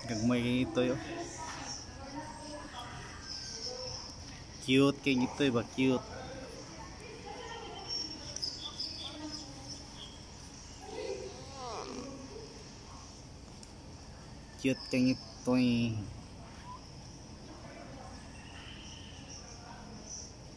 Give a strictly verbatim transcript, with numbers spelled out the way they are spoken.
Gagmay ito yo. Cute kayak gitu ya, bah cute. Cute kayak gitu.